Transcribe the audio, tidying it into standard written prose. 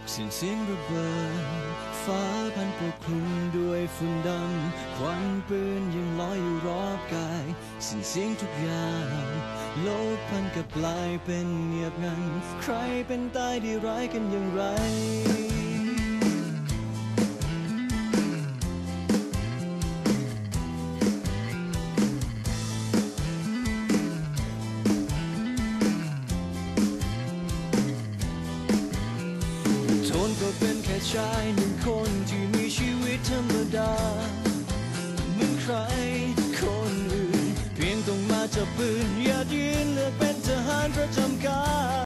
เสียงระเบิดฟ้าพันปกคลุมด้วยฝุ่นดำควันปืนยังลอยอยู่รอบกายเสียงทุกอย่างโลกพันกับกลายเป็นเงียบงันใครเป็นตายดีร้ายกันอย่างไรโทนก็เป็นแค่ชายหนึ่งคนที่มีชีวิตธรรมดาเหมือนใครคนอื่นเพียงต้องมาจับปืนอย่ายืนเลือกเป็นทหารประจำการ